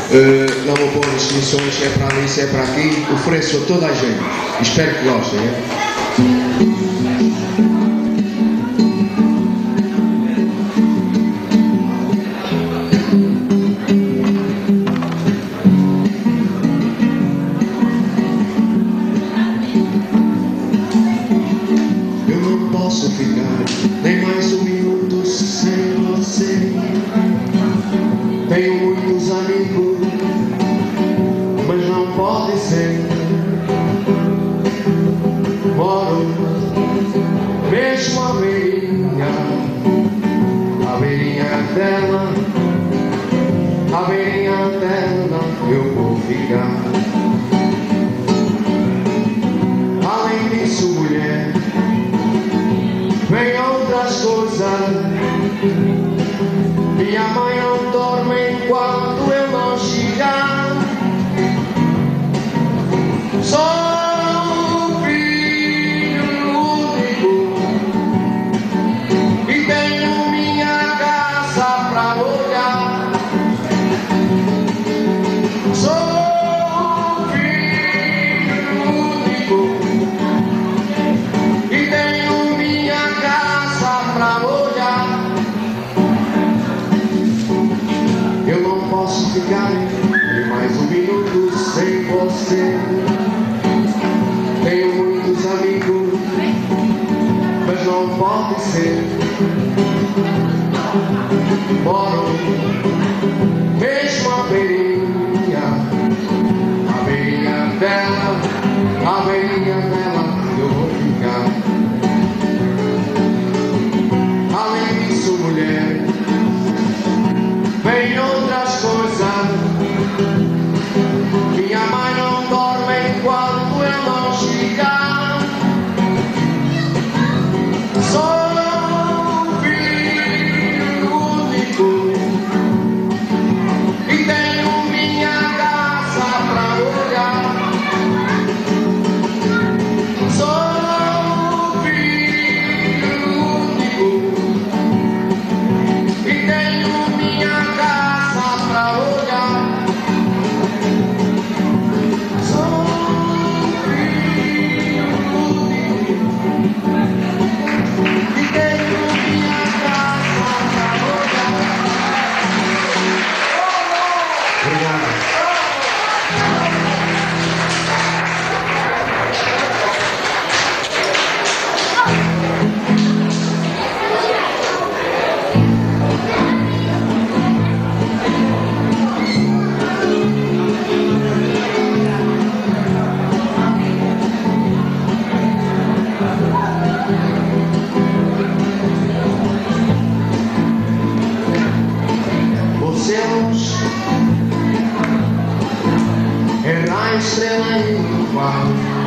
Não vou pôr restrições, se é para ali, se é para aqui. Ofereço a toda a gente. Espero que gostem. Eu não posso ficar nem mais um minuto sem você. Tenho muitos amigos, mas não pode ser. Moro mesmo à beirinha dela, à beirinha dela eu vou ficar. Além disso, mulher, vem outras coisas. Minha mãe não dorme enquanto eu não chegar. Sou filho único e tenho minha casa pra olhar. Sou filho único e tenho minha casa pra olhar. Eu não posso ficar nem mais um minuto sem você. Tenho muitos amigos, mas não pode ser. Moro mesmo à beirinha dela, à beirinha dela eu vou ficar. Além disso, mulher, vem outras coisas. Minha mãe não dorme enquanto eu não chegar. Sou filho único e tenho minha casa pra olhar. Sou filho único e tenho minha casa pra olhar. Era a estrela igual,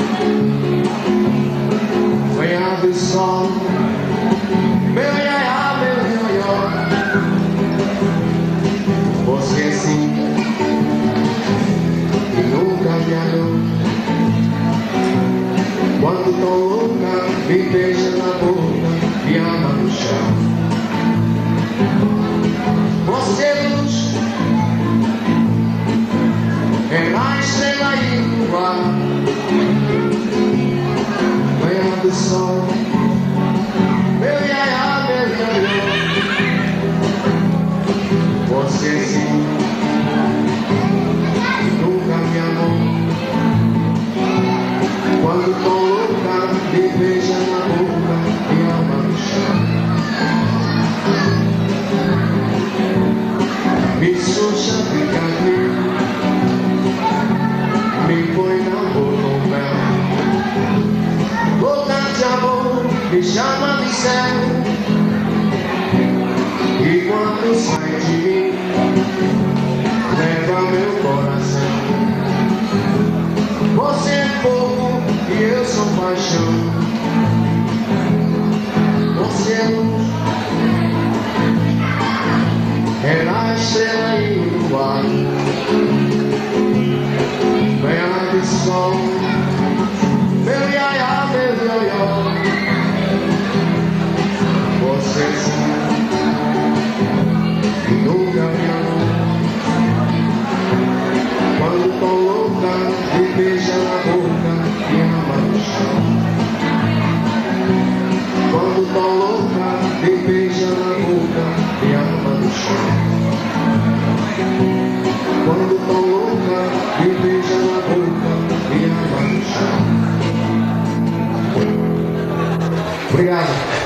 manhã do sol, meu iaiá, meu ioió. Você sim, que nunca me amou. Quando tô louca, me beija na boca e ama no chão. Você luz, era a estrela igual, manhã do sol, meu iaiá, meu ioió. Você sim, nunca me amou. Quando tô louca, me beija na boca e ama no chão. Me suja, fica aqui, me põe na boca o mel. Louca de amor, me chama de céu. E quando sai de mim, leva meu coração. Você é fogo e eu sou paixão. Você é luz, era a estrela igual, manhã de sol, meu iaiá, meu ioió. Você sim, nunca me amou. Obrigado.